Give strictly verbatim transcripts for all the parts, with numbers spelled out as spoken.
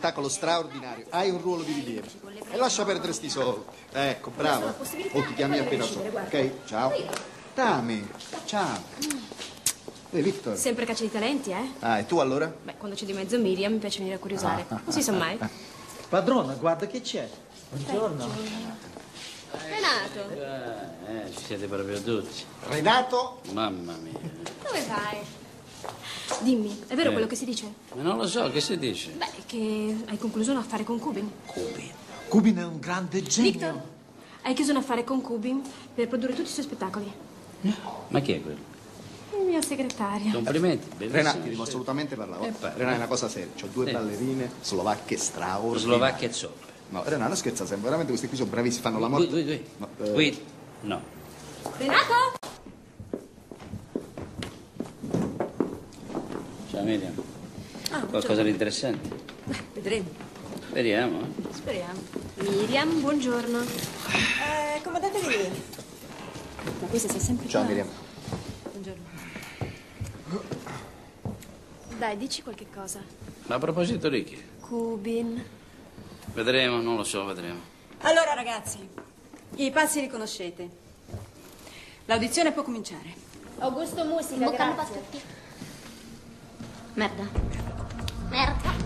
spettacolo straordinario. Hai un ruolo di rilievo. E lascia perdere sti soldi. Ecco, bravo. O ti chiami appena solo. Ok? Ciao. Tami. Ciao. Ehi, Victor. Sempre caccia di talenti, eh? Ah, e tu allora? Beh, quando c'è di mezzo Miriam mi piace venire a curiosare. Non si sa mai. Padrona, guarda che c'è. Buongiorno. Renato. Eh, ci siete proprio tutti. Renato? Mamma mia. Dove vai? Dimmi, è vero Eh. quello che si dice? Ma non lo so, che si dice? Beh, che hai concluso un affare con Cubin. Cubin. Cubin è un grande genio. Victor, hai chiuso un affare con Cubin per produrre tutti i suoi spettacoli. Ma chi è quello? Il mio segretario. Complimenti, bellissimo. Renato, ti devo assolutamente parlare. Eh, pa- Renato, è una cosa seria. Ho due Eh. ballerine slovacche straordinarie. Slovacchia e zoppe. No, Renato scherza sempre. Veramente questi qui sono bravissimi, fanno la morte. Qui, qui, qui. Ma, eh, Qui, no. Renato? Ciao Miriam. Ah, Qualcosa di interessante? Beh, vedremo. Speriamo, eh. Speriamo. Miriam, buongiorno. Eh, comandante di lì. Ma questa sei sempre Ciao qua. Miriam. Buongiorno. Dai, dici qualche cosa. Ma a proposito di chi? Cubin. Vedremo, non lo so, vedremo. Allora, ragazzi, i passi li conoscete. L'audizione può cominciare. Augusto Musica, grazie. Merda. Merda.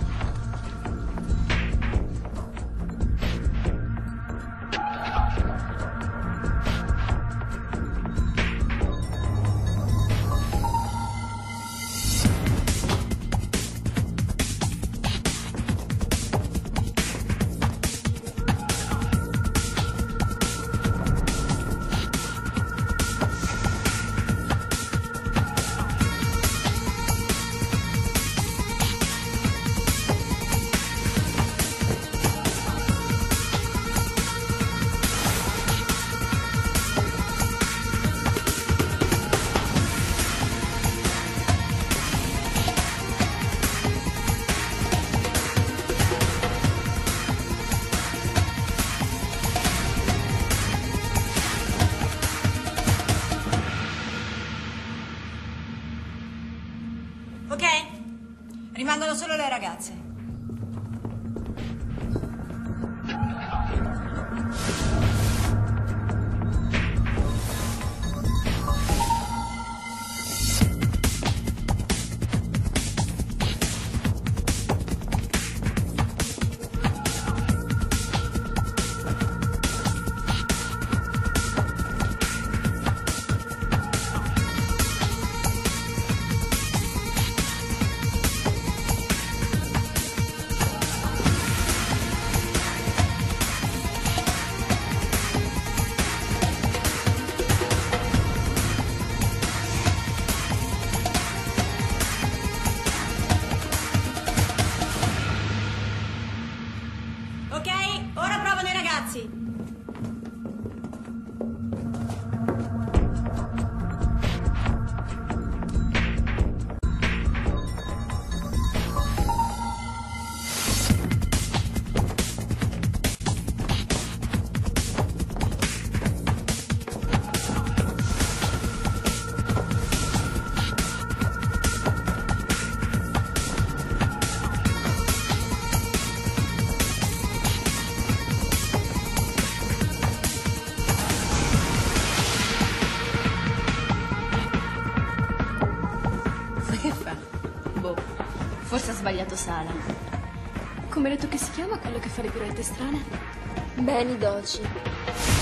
Ok? Rimangono solo le ragazze. Ok? Ora provano i ragazzi. Ma che fa? Boh, forse ha sbagliato sala. Come hai detto che si chiama quello che fa le piroette strane? Beni Doci.